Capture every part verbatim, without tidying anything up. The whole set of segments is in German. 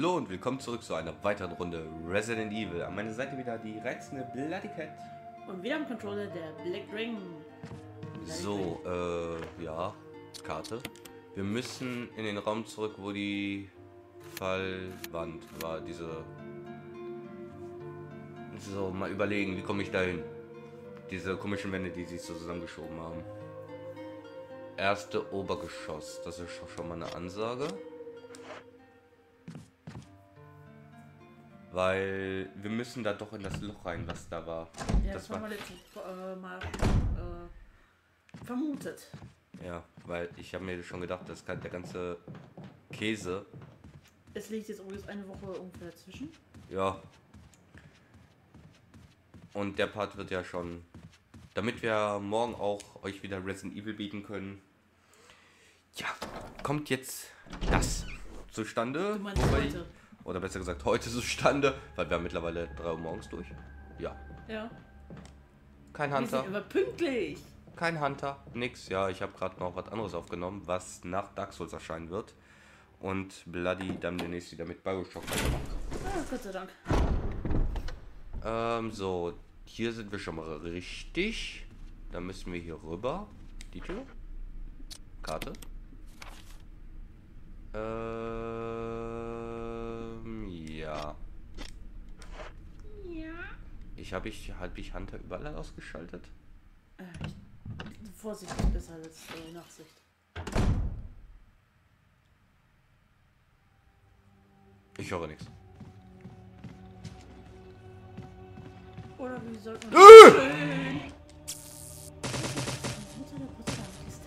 Hallo und willkommen zurück zu einer weiteren Runde Resident Evil. An meiner Seite wieder die reizende Bloody Cat. Und wieder am Controller der Black Ring. So, äh, ja, Karte. Wir müssen in den Raum zurück, wo die Fallwand war, diese... So, mal überlegen, wie komme ich da hin? Diese komischen Wände, die sie so zusammengeschoben haben. Erste Obergeschoss, das ist schon mal eine Ansage. Weil wir müssen da doch in das Loch rein, was da war. Ja, das das war mal, letztens, äh, mal äh, vermutet. Ja, weil ich habe mir schon gedacht, dass der ganze Käse... Es liegt jetzt übrigens eine Woche ungefähr dazwischen. Ja. Und der Part wird ja schon... Damit wir morgen auch euch wieder Resident Evil bieten können. Ja, kommt jetzt das zustande. Du meinst wobei, heute? Oder besser gesagt heute zustande, weil wir haben mittlerweile drei Uhr morgens durch. Ja. Ja. Kein Wir Hunter. sind immer pünktlich. Kein Hunter, nix. Ja, ich habe gerade noch was anderes aufgenommen, was nach Dark Souls erscheinen wird. Und Bloody dann demnächst wieder mit Bioshock weitermacht. Ah, Gott sei Dank. Ähm, so, hier sind wir schon mal richtig. Dann müssen wir hier rüber. Die Tür. Karte. Ähm, ja. Ja. Ich habe ich, hab ich Hunter überall ausgeschaltet. Äh, ich, Vorsicht ist besser als äh, Nachsicht. Ich höre nichts. Oder wie sollte man das schön? Hinter der Porzellankiste.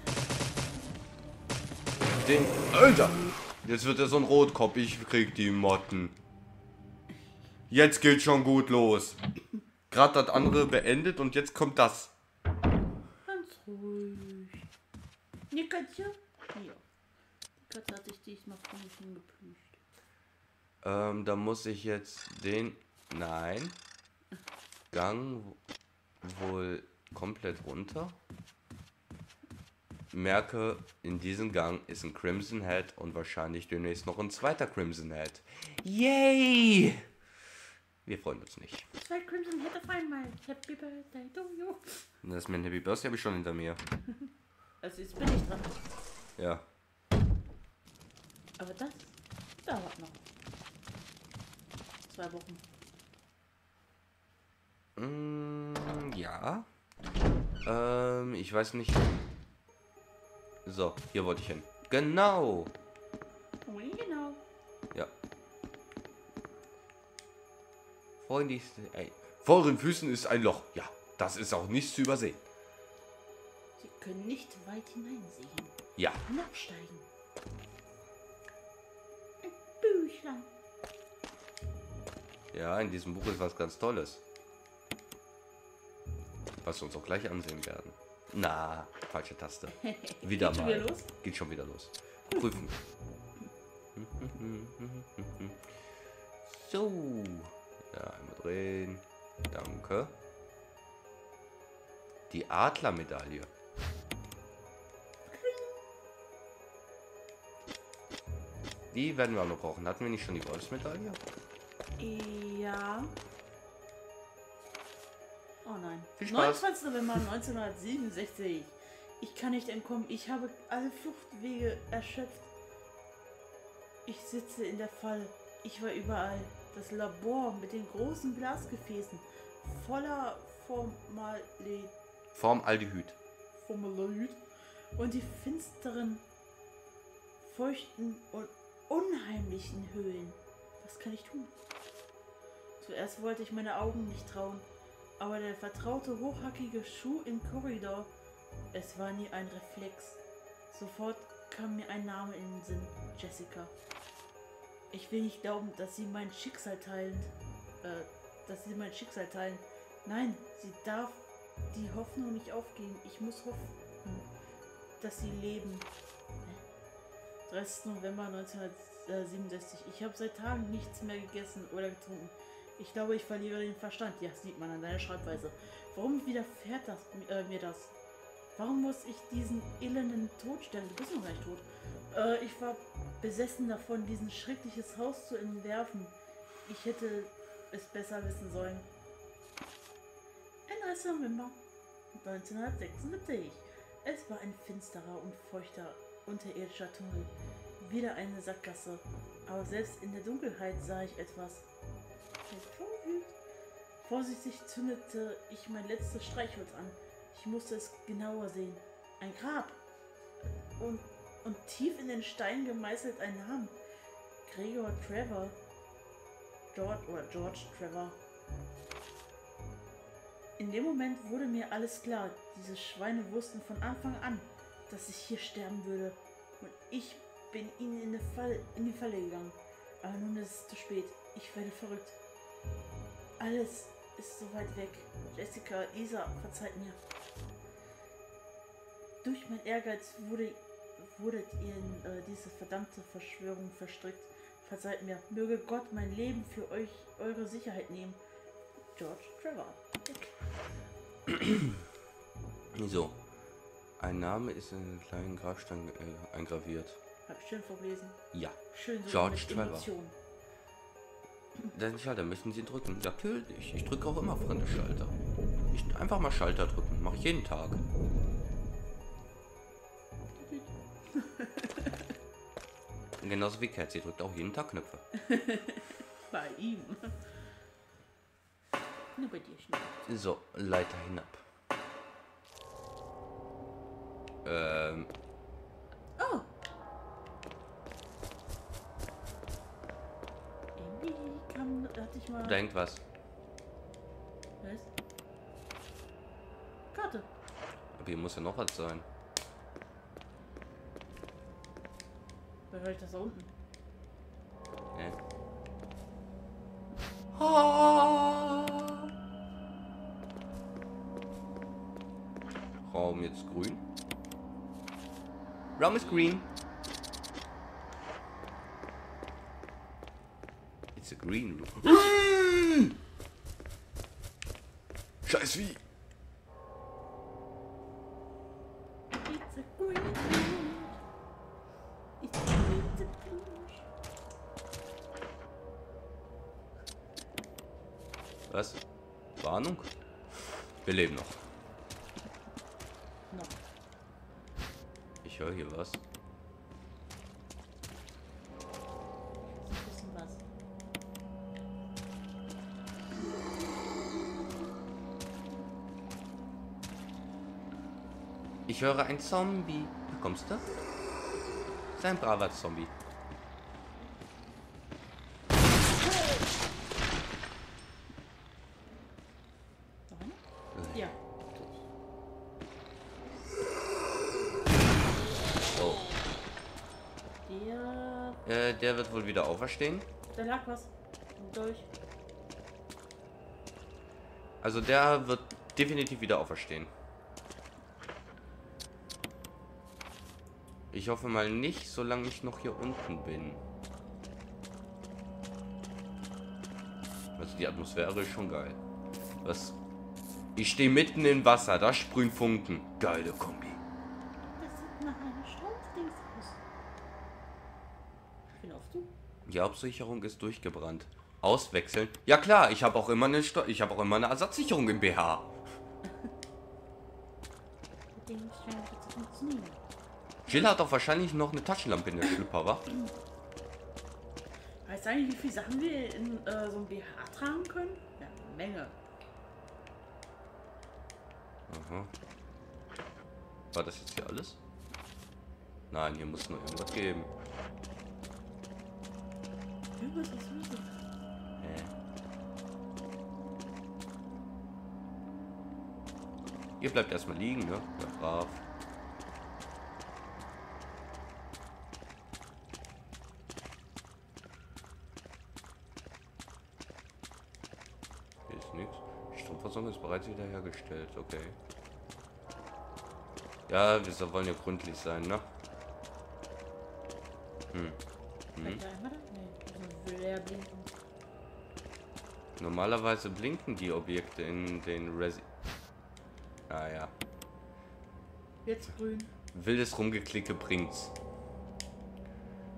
Den, Alter! Jetzt wird er so ein Rotkopf. Ich krieg die Motten. Jetzt geht schon gut los. Gerade das andere beendet und jetzt kommt das. Ganz ruhig. Ne, Katja? Ja. Die Katze hat sich diesmal von mich hingeplüscht. Ähm, da muss ich jetzt den... Nein. Gang wohl komplett runter. Merke, in diesem Gang ist ein Crimson Head und wahrscheinlich demnächst noch ein zweiter Crimson Head. Yay! Wir freuen uns nicht. Zwei Crimson Head auf einmal. Happy Birthday to you. Das ist mein Happy Birthday habe ich schon hinter mir. Also jetzt bin ich dran. Ja. Aber das dauert noch. Zwei Wochen. Mm, ja. Ähm, ich weiß nicht. So, hier wollte ich hin. Genau. Oui, genau. Ja. Freundlich. Ey. Vor euren Füßen ist ein Loch. Ja, das ist auch nicht zu übersehen. Sie können nicht weit hineinsehen. Ja. Hinabsteigen. Ein Büchlein. Ja, in diesem Buch ist was ganz Tolles. Was wir uns auch gleich ansehen werden. Na, falsche Taste. Wieder Geht schon mal. wieder los? Geht schon wieder los. Prüfen. So. Ja, einmal drehen. Danke. Die Adlermedaille. Die werden wir auch noch brauchen. Hatten wir nicht schon die Wolfsmedaille? Ja. Oh nein. Viel Spaß. neunundzwanzigster November neunzehnhundertsiebenundsechzig. Ich kann nicht entkommen. Ich habe alle Fluchtwege erschöpft. Ich sitze in der Falle. Ich war überall. Das Labor mit den großen Glasgefäßen. Voller Formaldehyд. Formaldehyd. Formaldehyd. Und die finsteren, feuchten und unheimlichen Höhlen. Was kann ich tun? Zuerst wollte ich meine Augen nicht trauen. Aber der vertraute hochhackige Schuh im Korridor, es war nie ein Reflex. Sofort kam mir ein Name in den Sinn, Jessica. Ich will nicht glauben, dass sie mein Schicksal teilen, äh, dass sie mein Schicksal teilen. Nein, sie darf die Hoffnung nicht aufgeben. Ich muss hoffen, dass sie leben. dreißigster November neunzehnhundertsiebenundsechzig. Ich habe seit Tagen nichts mehr gegessen oder getrunken. Ich glaube, ich verliere den Verstand. Ja, sieht man an deiner Schreibweise. Warum widerfährt das, äh, mir das? Warum muss ich diesen elenden Tod sterben? Du bist noch gar nicht tot. Äh, ich war besessen davon, diesen schreckliches Haus zu entwerfen. Ich hätte es besser wissen sollen. einunddreißigster November neunzehnhundertsechsundsiebzig. Es war ein finsterer und feuchter unterirdischer Tunnel. Wieder eine Sackgasse. Aber selbst in der Dunkelheit sah ich etwas. Vorsichtig zündete ich mein letztes Streichholz an. Ich musste es genauer sehen. Ein Grab. Und, und tief in den Stein gemeißelt ein Name. Gregor Trevor. George oder George Trevor. In dem Moment wurde mir alles klar. Diese Schweine wussten von Anfang an, dass ich hier sterben würde. Und ich bin ihnen in die Falle, in die Falle gegangen. Aber nun ist es zu spät. Ich werde verrückt. Alles ist so weit weg. Jessica, Isa, verzeiht mir. Durch mein Ehrgeiz wurde, wurdet ihr in äh, diese verdammte Verschwörung verstrickt. Verzeiht mir. Möge Gott mein Leben für euch, eure Sicherheit nehmen. George Trevor. So. Ein Name ist in einen kleinen Grabstein äh, eingraviert. Hab ich schön vorgelesen. Ja. Schön so George mit Trevor. Emotionen. Den Schalter müssen Sie drücken. Natürlich. Ich drücke auch immer fremde Schalter. Ich einfach mal Schalter drücken. Mache ich jeden Tag. Genauso wie Cat. Sie drückt auch jeden Tag Knöpfe. Bei ihm. Nur bei dir schnell. So, Leiter hinab. Ähm. Oh. Irgendwie kam, hatte ich mal. Da hängt was. Was? Karte. Aber hier muss ja noch was sein. Wer höre ich das da unten? Nee. Ah. Raum jetzt grün. Raum ist green. It's a green room. Scheiß wie. It's a green room. It's a green room. Was? Warnung? Wir leben noch. No. Ich höre hier was. Ein bisschen was. Ich höre ein Zombie. Da kommst du? Ist ein braver Zombie. Noch einer? Ja. Oh. Der. Äh, der wird wohl wieder auferstehen. Da lag was. Durch. Also der wird definitiv wieder auferstehen. Ich hoffe mal nicht, solange ich noch hier unten bin. Also die Atmosphäre ist schon geil. Was? Ich stehe mitten im Wasser, da sprühen Funken. Geile Kombi. Das sieht nach einer Stromdings aus. Wie laufst du? Die Hauptsicherung ist durchgebrannt. Auswechseln? Ja klar, ich habe auch immer eine Sto ich habe auch immer eine Ersatzsicherung im B H. Das Ding scheint zu funktionieren. Jill hat doch wahrscheinlich noch eine Taschenlampe in der Schlüpper, wa? Weißt du eigentlich, wie viele Sachen wir in äh, so einem B H tragen können? Ja, eine Menge. Aha. War das jetzt hier alles? Nein, hier muss noch irgendwas geben. Irgendwas ist los. Hä? Ihr bleibt erstmal liegen, ne? Ja, brav. Hier ist nichts. Die Stromversorgung ist bereits wiederhergestellt, okay. Ja, wir so- wollen ja gründlich sein, ne? Hm. Hm. Da einmal da? Nee, also will er blinken. Normalerweise blinken die Objekte in den Resi... Ah ja. Jetzt grün. Wildes Rumgeklicke bringt's.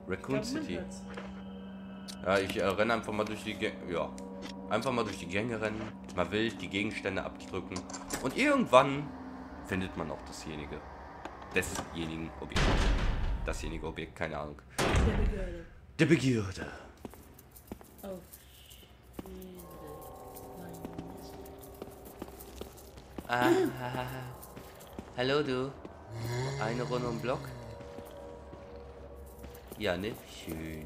Raccoon Ich glaub, man City. hört's. Ja, ich äh, renne einfach mal durch die Gänge. Ja. Einfach mal durch die Gänge rennen, mal wild die Gegenstände abdrücken. Und irgendwann findet man auch dasjenige. Desjenigen Objekt. Dasjenige Objekt, keine Ahnung. Der Begierde. Der Begierde. Auf jeden Fall. Ah, hallo du. Eine Runde um Block? Ja, ne? Schön.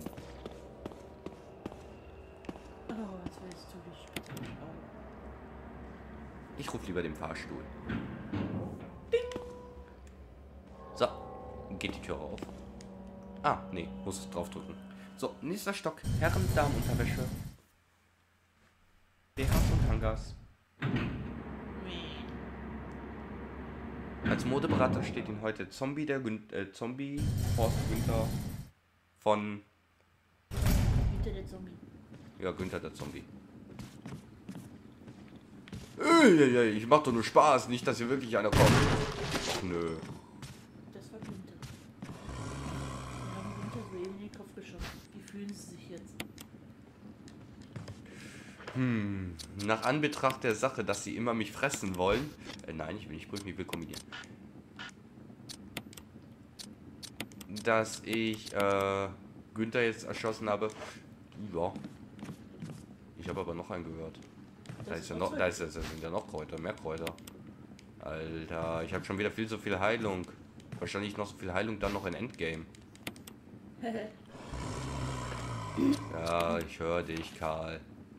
Oh, jetzt willst du dich bitte nicht auf. Ich rufe lieber den Fahrstuhl. So, geht die Tür auf. Ah, nee, muss es draufdrücken. So, nächster Stock. Herren, Damen, Unterwäsche. B Hs und Hangas. Als Modeberater steht Ihnen heute Zombie, der Gün äh, Zombie, Horst Günther von... Günther der Zombie. Ja, Günther der Zombie. Äh, ich mach doch nur Spaß, nicht, dass hier wirklich einer kommt. Nö. Das war Günther. Wir haben Günther so eben in den Kopf geschossen. Wie fühlen sie sich jetzt? Hm, nach Anbetracht der Sache, dass sie immer mich fressen wollen. Äh, nein, ich will nicht prüfen, ich will kombinieren. Dass ich äh, Günther jetzt erschossen habe. Ja. Ich habe aber noch einen gehört. Da ist ja noch, da ist ja, sind ja noch Kräuter, mehr Kräuter. Alter, ich habe schon wieder viel so viel Heilung. Wahrscheinlich noch so viel Heilung dann noch in Endgame. Ja, ich höre dich, Karl.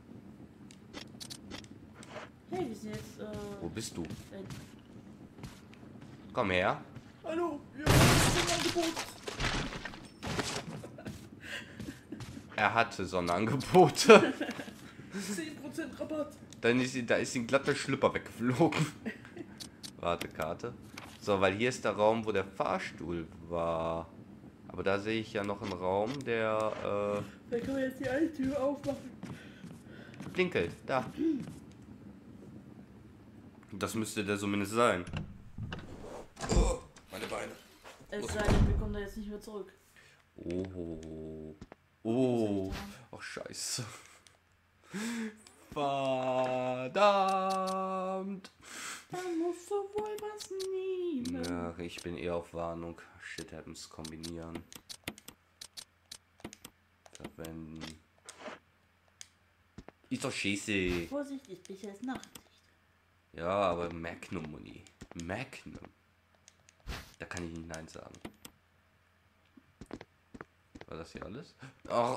Hey, wir sind jetzt, äh... Wo bist du? Äh, Komm her. hallo, wir haben ein Angebot. Er hatte Sonderangebote. zehn Prozent Rabatt. Dann ist sie, da ist ein glatter Schlüpper weggeflogen. Warte, Karte. So, weil hier ist der Raum, wo der Fahrstuhl war. Aber da sehe ich ja noch einen Raum, der äh, Dann können wir jetzt die eine Tür aufmachen. blinkelt. Da. Das müsste der zumindest sein. Oh, meine Beine. Es sei denn, wir kommen da jetzt nicht mehr zurück. Oh. Oh. Ach, scheiße. Verdammt. Dann musst du wohl was nehmen. Ja, ich bin eher auf Warnung. Shit happens kombinieren. Verwenden. Ist doch scheiße. Vorsicht, ich bin jetzt Nacht. Ja, aber Magnum Muni. Magnum. Da kann ich nicht Nein sagen. War das hier alles? Ach.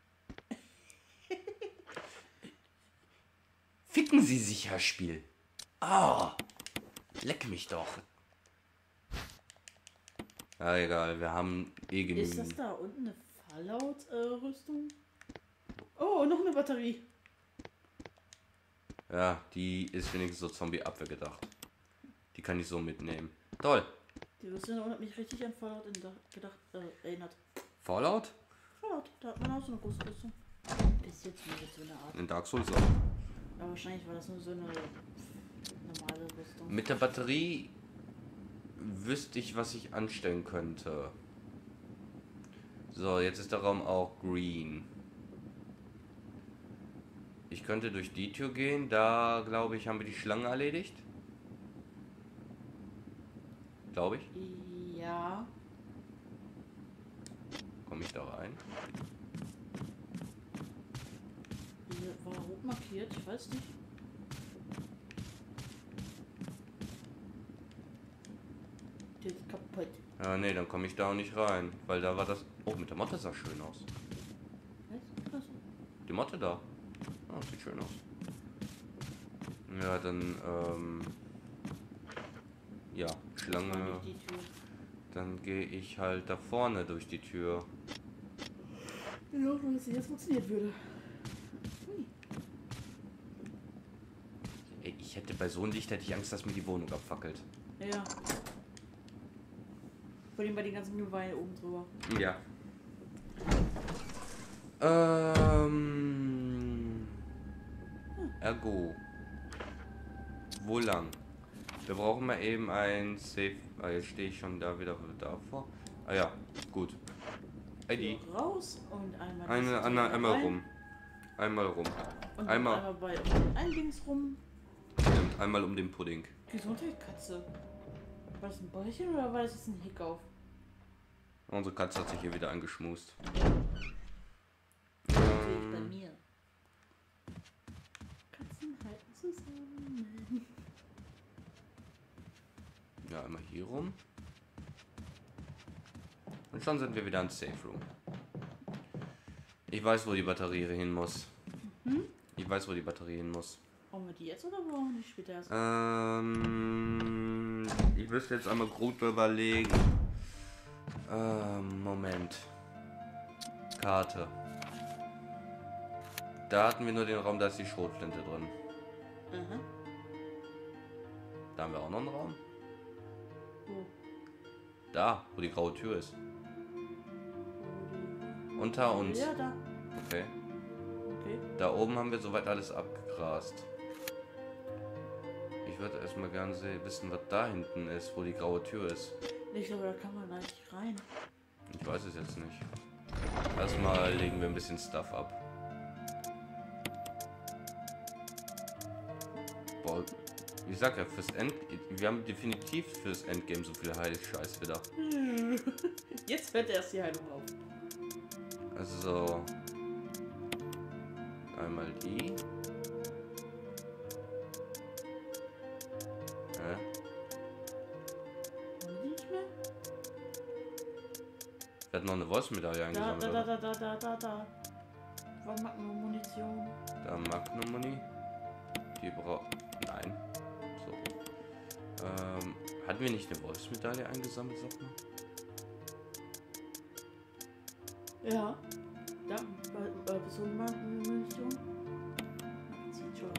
Ficken Sie sich, Herr Spiel. Ah. Leck mich doch. Ja, egal, wir haben eh genügend. Ist das da unten eine Fallout-Rüstung? Oh, noch eine Batterie. Ja, die ist wenigstens so Zombie-Abwehr gedacht. Die kann ich so mitnehmen. Toll. Die Rüstung hat mich richtig an Fallout in da- gedacht, äh, erinnert. Fallout? Fallout, da hat man auch so eine große Rüstung. Ist jetzt nur so eine Art. In Dark Souls auch. Aber wahrscheinlich war das nur so eine normale Rüstung. Mit der Batterie wüsste ich, was ich anstellen könnte. So, jetzt ist der Raum auch green. Ich könnte durch die Tür gehen. Da, glaube ich, haben wir die Schlange erledigt. Glaube ich. Ja. Komme ich da rein? Hier war rot markiert, ich weiß nicht. Der ist kaputt. Ja, nee, dann komme ich da auch nicht rein. Weil da war das... Oh, mit der Motte sah schön aus. Was? Was? Die Motte da. Ah, sieht schön aus. Ja, dann, ähm... ja, Das war Schlange. nicht die Tür. Dann gehe ich halt da vorne durch die Tür. In Hoffnung, dass sie jetzt funktioniert würde. Hui. Ey, ich hätte bei so einem Licht hätte ich Angst, dass mir die Wohnung abfackelt. Ja. Vor allem bei den ganzen Glühwein oben drüber. Ja. Ähm. Ergo. Wo lang? Wir brauchen mal eben ein Safe. Ah, jetzt stehe ich schon da wieder davor. Ah ja, gut. Tür I D. raus und einmal Eine, das eine, Tür einmal rein rum. Einmal rum. Und Einmal. einmal bei um ein Dings rum. Stimmt, einmal um den Pudding. Gesundheit, Katze. War das ein Bäuchchen oder war das jetzt ein Hickauf? Unsere Katze hat sich hier wieder angeschmust. Natürlich bei mir. Katzen halten zusammen. Ja, einmal hier rum. Und schon sind wir wieder im Safe Room. Ich weiß, wo die Batterie hin muss. Mhm. Ich weiß, wo die Batterie hin muss. Brauchen wir die jetzt oder brauchen wir die später erst? Ähm, ich müsste jetzt einmal grob überlegen. Ähm, Moment. Karte. Da hatten wir nur den Raum, da ist die Schrotflinte drin. Aha. Da haben wir auch noch einen Raum. Wo? Da, wo die graue Tür ist. Wo die- Unter uns. Ja, da. Okay. Okay. Da oben haben wir soweit alles abgegrast. Ich würde erstmal gerne se- wissen, was da hinten ist, wo die graue Tür ist. Ich glaube, da kann man da nicht rein. Ich weiß es jetzt nicht. Erstmal legen wir ein bisschen Stuff ab. Boah, ich sag ja, fürs End... Wir haben definitiv fürs Endgame so viel Heilig-Scheiß wieder. Jetzt hört erst die Heilung auf. Also... Einmal die. Hä? Haben die nicht mehr? Wir hatten noch eine Voice-Medaille Da, eingesammelt. da, da, oder? da, da, da, da, da. Warum mag nur Munition? Da Magnum Muni. Die braucht. Nein. So. Ähm, hatten wir nicht eine Voice-Medaille eingesammelt, sag mal? Ja. Da, bei, bei Personenmunition. Sieht schon.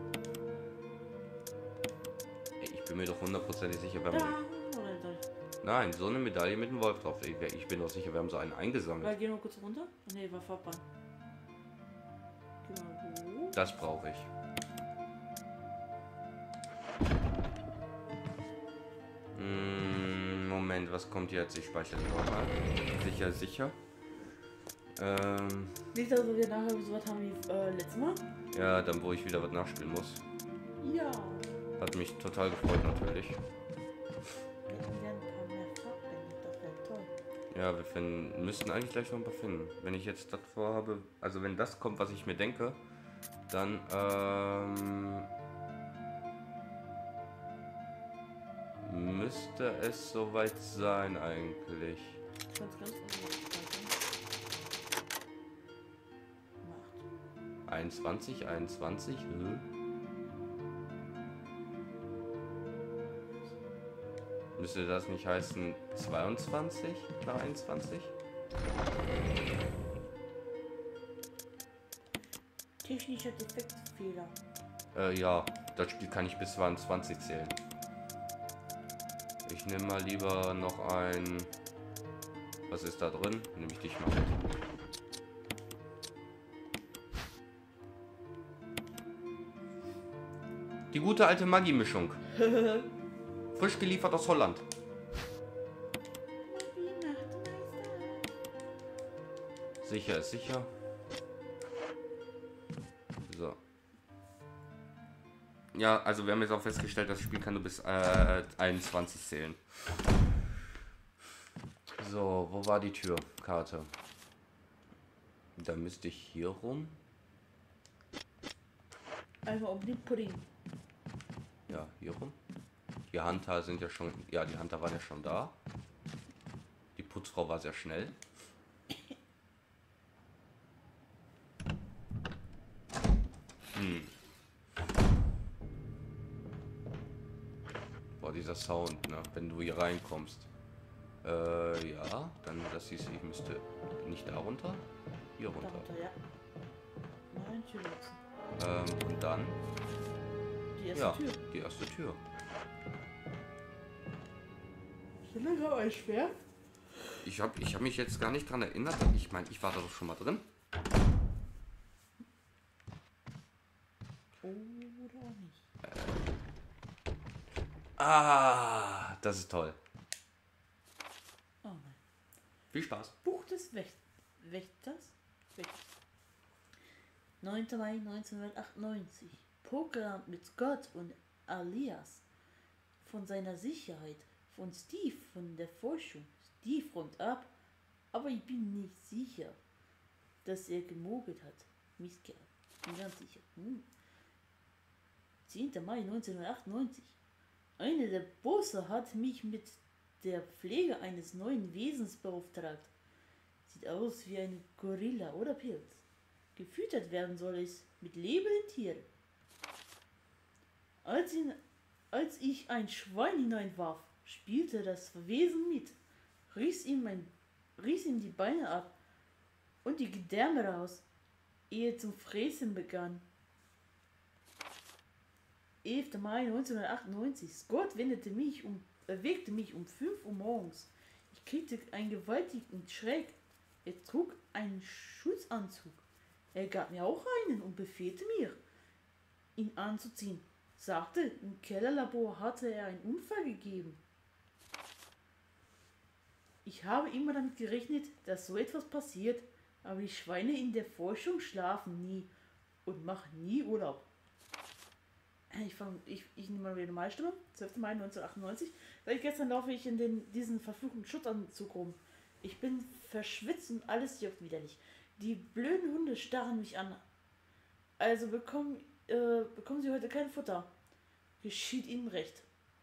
Ey, ich bin mir doch hundertprozentig sicher, wir Da, haben. oder da. Nein, so eine Medaille mit dem Wolf drauf. Ich, ich bin doch sicher, wir haben so einen eingesammelt. Weil, geh noch kurz runter. Ne, war Fahrbahn. Geh mal hoch. Das brauche ich. Mm, Moment, was kommt jetzt? Ich speichere die nochmal. Sicher, sicher. Ähm, Nicht, dass wir nachher so was haben wie äh, letztes Mal. ja, dann wo ich wieder was nachspielen muss. Ja. Hat mich total gefreut natürlich. Wir hätten gerne ein paar mehr Farbbänder. Das wäre toll. Ja, wir finden, müssten eigentlich gleich noch ein paar finden. Wenn ich jetzt das vorhabe, also wenn das kommt, was ich mir denke, dann ähm, müsste es soweit sein eigentlich. Ich kann es ganz unten Macht. einundzwanzig, einundzwanzig, äh. Müsste das nicht heißen zweiundzwanzig nach einundzwanzig? Technischer Defektfehler. Äh, ja, das Spiel kann ich bis zweiundzwanzig zählen. Ich nehme mal lieber noch ein... Was ist da drin? Nehme ich dich mal mit. Die gute alte Maggi-Mischung. Frisch geliefert aus Holland. Sicher ist sicher. So. Ja, also wir haben jetzt auch festgestellt, das Spiel kann nur bis äh, einundzwanzig zählen. So, wo war die Türkarte? Da müsste ich hier rum. Einmal um den Pudding. Ja, hier rum. Die Hunter sind ja schon... Ja, die Hunter waren ja schon da. Die Putzfrau war sehr schnell. Hm. Boah, dieser Sound, ne? Wenn du hier reinkommst. Äh, ja, dann das hieß, ich müsste nicht da runter, hier runter. Darunter, ja. Nein, Tür nutzen. Ähm, und dann, Die erste ja, Tür. die erste Tür. So lange aber schwer. Ich habe ich hab mich jetzt gar nicht dran erinnert. Ich meine, ich war da doch schon mal drin. Oder auch nicht. Ah, das ist toll. Oh nein. Viel Spaß. Buch des Wächters. Wächters? Wächters. neunter Mai neunzehnhundertachtundneunzig. Poker mit Gott und Alias. Von seiner Sicherheit. Von Steve, von der Forschung. Steve räumt ab, aber ich bin nicht sicher, dass er gemogelt hat. Mistkerl. Bin ganz sicher. Hm. zehnter Mai neunzehnhundertachtundneunzig. Einer der Bosse hat mich mit der Pflege eines neuen Wesens beauftragt. Sieht aus wie ein Gorilla oder Pilz. Gefüttert werden soll es mit lebenden Tieren. Als, ihn, als ich ein Schwein hineinwarf, spielte das Wesen mit, riss ihm, mein, riss ihm die Beine ab und die Gedärme raus, ehe zum Fräsen begann. elfter Mai neunzehnhundertachtundneunzig. Scott wendete mich um, erweckte mich um fünf Uhr morgens. Ich kriegte einen gewaltigen Schreck. Er trug einen Schutzanzug. Er gab mir auch einen und befehlte mir, ihn anzuziehen. Sagte, im Kellerlabor hatte er einen Unfall gegeben. Ich habe immer damit gerechnet, dass so etwas passiert, aber die Schweine in der Forschung schlafen nie und machen nie Urlaub. Ich, fang, ich, ich nehme mal wieder Normalstimme. zwölfter Mai neunzehnhundertachtundneunzig. Seit gestern laufe ich in den, diesen verfluchten Schutzanzug rum. Ich bin verschwitzt und alles juckt widerlich. Die blöden Hunde starren mich an. Also bekommen, äh, bekommen sie heute kein Futter. Geschieht ihnen recht.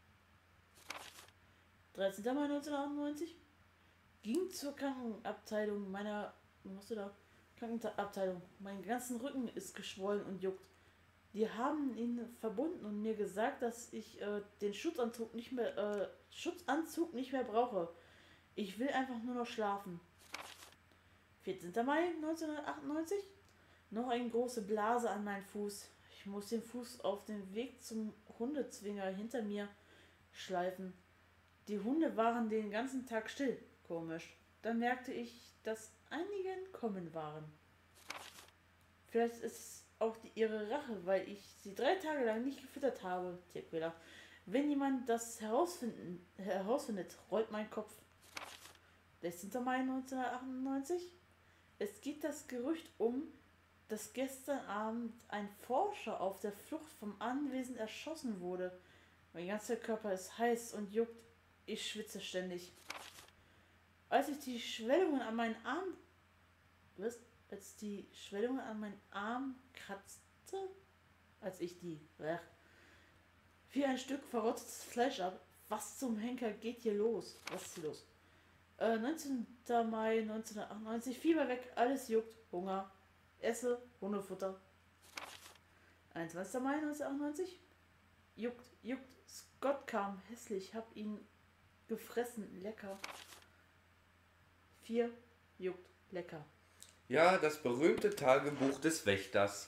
dreizehnter Mai neunzehnhundertachtundneunzig. Ging zur Krankenabteilung meiner... Was machst du da? Krankenabteilung. Mein ganzen Rücken ist geschwollen und juckt. Die haben ihn verbunden und mir gesagt, dass ich äh, den Schutzanzug nicht mehr äh, Schutzanzug nicht mehr brauche. Ich will einfach nur noch schlafen. vierzehnter Mai neunzehnhundertachtundneunzig. Noch eine große Blase an meinem Fuß. Ich muss den Fuß auf dem Weg zum Hundezwinger hinter mir schleifen. Die Hunde waren den ganzen Tag still. Komisch. Dann merkte ich, dass einige entkommen waren. Vielleicht ist auch die, ihre Rache, weil ich sie drei Tage lang nicht gefüttert habe, Tierquäler. Wenn jemand das herausfinden, herausfindet, rollt mein Kopf. sechzehnter Mai neunzehnhundertachtundneunzig. Es geht das Gerücht um, dass gestern Abend ein Forscher auf der Flucht vom Anwesen erschossen wurde. Mein ganzer Körper ist heiß und juckt. Ich schwitze ständig. Als ich die Schwellungen an meinen Arm... Was? Als die Schwellungen an meinen Arm kratzte? Als ich die... Ach, wie ein Stück verrottetes Fleisch ab. Was zum Henker geht hier los? Was ist hier los? Äh, neunzehnter Mai neunzehnhundertachtundneunzig. Fieber weg, alles juckt. Hunger. Esse Hundefutter. einundzwanzigster Mai neunzehnhundertachtundneunzig. Juckt, juckt. Scott kam. Hässlich. Hab ihn gefressen. Lecker. vier. Juckt. Lecker. Ja, das berühmte Tagebuch des Wächters.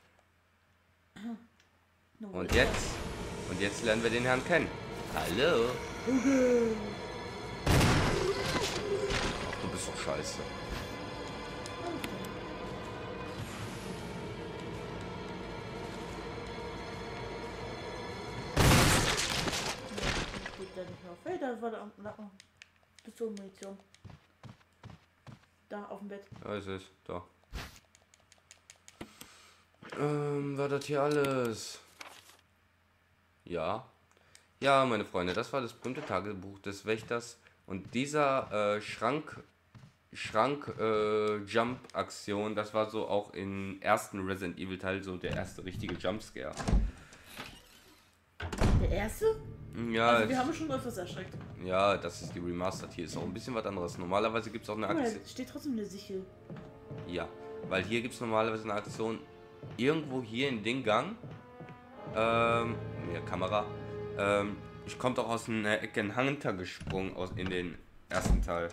Und jetzt? Und jetzt lernen wir den Herrn kennen. Hallo. Okay. Ach, du bist doch scheiße. Da nicht mehr auf. Hey, da war da unten Pistole-Munition. Da auf dem Bett. Da ist es, da. Ähm, war das hier alles? Ja. Ja, meine Freunde, das war das berühmte Tagebuch des Wächters. Und dieser äh, Schrank, Schrank äh, Jump Aktion, das war so auch im ersten Resident Evil Teil so der erste richtige Jumpscare. Der erste? Ja, Also wir haben schon öfters erschreckt. ja, das ist die Remastered. Hier ist auch ein bisschen was anderes. Normalerweise gibt es auch eine Guck mal, Aktion. da steht trotzdem eine Sichel. Ja, weil hier gibt es normalerweise eine Aktion irgendwo hier in den Gang. Ähm, ja, Kamera. Ähm, ich komme doch aus einer Ecke in Hunter gesprungen aus in den ersten Teil.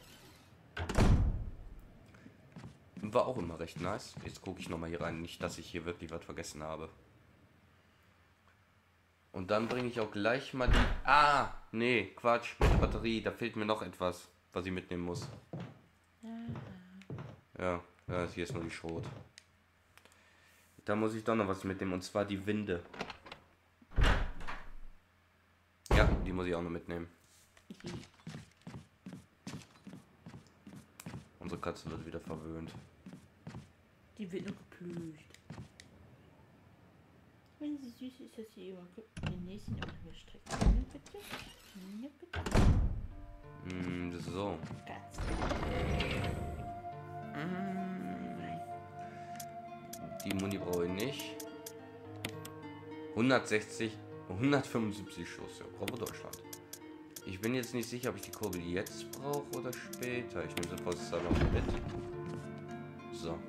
War auch immer recht nice. Jetzt gucke ich nochmal hier rein, nicht, dass ich hier wirklich was vergessen habe. Und dann bringe ich auch gleich mal die... Ah, nee, Quatsch, mit der Batterie. Da fehlt mir noch etwas, was ich mitnehmen muss. Ja, ja, hier ist nur die Schrot. Da muss ich doch noch was mitnehmen, und zwar die Winde. Ja, die muss ich auch noch mitnehmen. Und Unsere Katze wird wieder verwöhnt. Die wird nur geplücht. Wenn sie süß ist, dass sie immer den nächsten immer hier streckt. Ne, bitte? Ne, bitte? Mm, das ist so. Ganz. Die Muni brauche ich nicht. hundertsechzig, hundertfünfundsiebzig Schuss. Ja, Bravo Deutschland. Ich bin jetzt nicht sicher, ob ich die Kurbel jetzt brauche oder später. Ich nehme sie vorsichtshalber noch mit. So.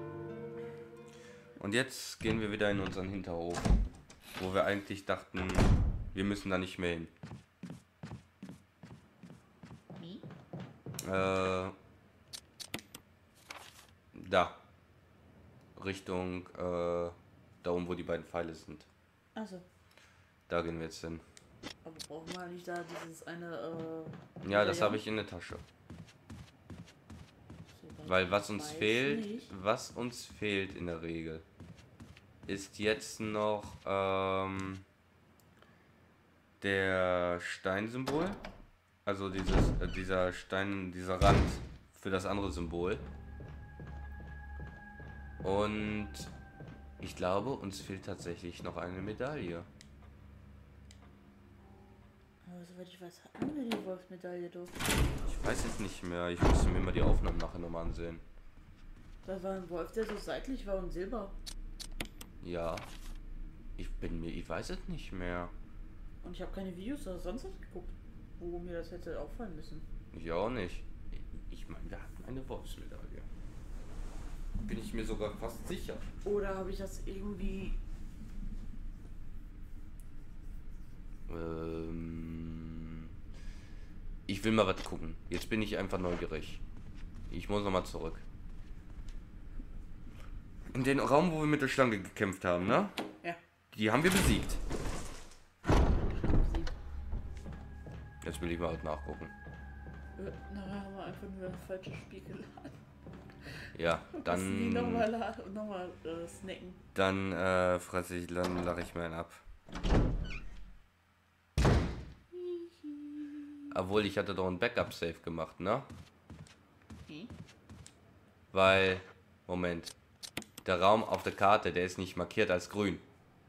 Und jetzt gehen wir wieder in unseren Hinterhof, wo wir eigentlich dachten, wir müssen da nicht mehr hin. Wie? Äh, da. Richtung, äh, da oben, wo die beiden Pfeile sind. Also. Da gehen wir jetzt hin. Aber brauchen wir nicht da dieses eine, äh... Ja, das habe ich in der Tasche. So, Weil was uns weiß fehlt, nicht. was uns fehlt in der Regel, ist jetzt noch ähm, der Steinsymbol. Also dieses, äh, dieser Stein, dieser Rand für das andere Symbol. Und ich glaube, uns fehlt tatsächlich noch eine Medaille. Aber soweit ich weiß, hatten wir die Wolfsmedaille doch. Ich weiß jetzt nicht mehr. Ich musste mir mal die Aufnahmen nachher nochmal ansehen. Da war ein Wolf, der so seitlich war und silber. Ja. Ich bin mir, ich weiß es nicht mehr. Und ich habe keine Videos oder sonst was geguckt, wo mir das hätte auffallen müssen. Ich auch nicht. Ich meine, wir hatten eine Wolfsmedaille. Bin ich mir sogar fast sicher. Oder habe ich das irgendwie... Ähm, ich will mal was gucken. Jetzt bin ich einfach neugierig. Ich muss nochmal zurück. In den Raum, wo wir mit der Schlange gekämpft haben, ne? Ja. Die haben wir besiegt. Jetzt will ich mal halt nachgucken. Äh, nachher haben wir einfach nur das falsche Spiel geladen. Ja, dann. Nochmal noch mal, äh, snacken. Dann äh, fresse ich, dann lache ich mir einen ab. Obwohl, ich hatte doch ein Backup-Save gemacht, ne? Hm? Weil, Moment, der Raum auf der Karte, der ist nicht markiert als grün.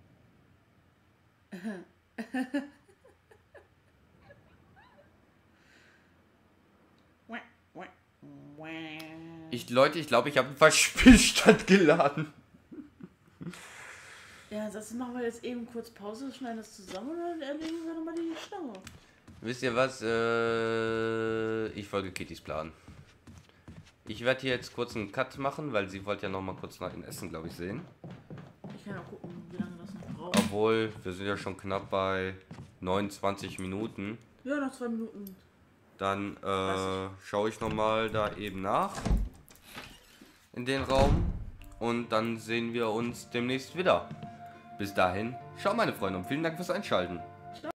Ich, Leute, ich glaube, ich habe einen Verspielstand geladen. Ja, ansonsten machen wir jetzt eben kurz Pause, schneiden das zusammen und dann erledigen wir nochmal die Schlange. Wisst ihr was? Äh, ich folge Kittys Plan. Ich werde hier jetzt kurz einen Cut machen, weil sie wollte ja noch mal kurz nach dem Essen, glaube ich, sehen. Ich kann auch gucken, wie lange das noch braucht. Obwohl, wir sind ja schon knapp bei neunundzwanzig Minuten. Ja, noch zwei Minuten. Dann äh, schaue ich noch mal da eben nach. In den Raum. Und dann sehen wir uns demnächst wieder. Bis dahin, ciao meine Freunde und vielen Dank fürs Einschalten.